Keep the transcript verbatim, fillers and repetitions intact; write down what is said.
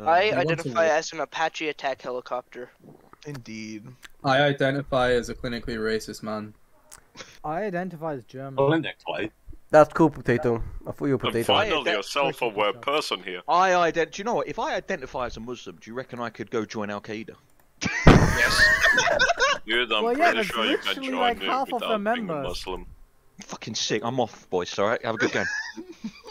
Uh, I want to identify walk. as an Apache attack helicopter. Indeed. I identify as a clinically racist man. I identify as German. Clinically. That's cool, Potato. I thought you were And Potato. finally, that- a self-aware person here. I ident. Do you know what? If I identify as a Muslim, do you reckon I could go join Al Qaeda? Yes. Dude, I'm Well, yeah, pretty that's sure you can literally join like it half of without the being a members. Muslim. Fucking sick. I'm off, boys. All right. Have a good game.